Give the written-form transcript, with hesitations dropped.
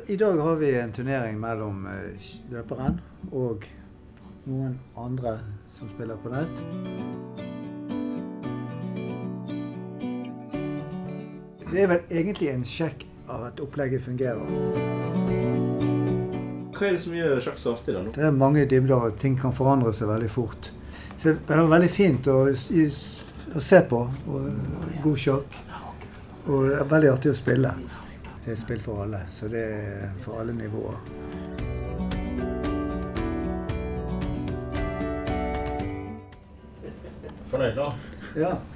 I dag har vi en turnering mellom løperen og noen andre som spiller på nett. Det vel egentlig en sjekk av at opplegget fungerer. Hva det som gjør sjakk så artig da nå? Det mange dybder, og ting kan forandre seg veldig fort. Så det er veldig fint å se på, og god sjakk. Og det er veldig artig å spille. Det er et spill for alle, så det er for alle nivåer. Fornøyd da? Ja.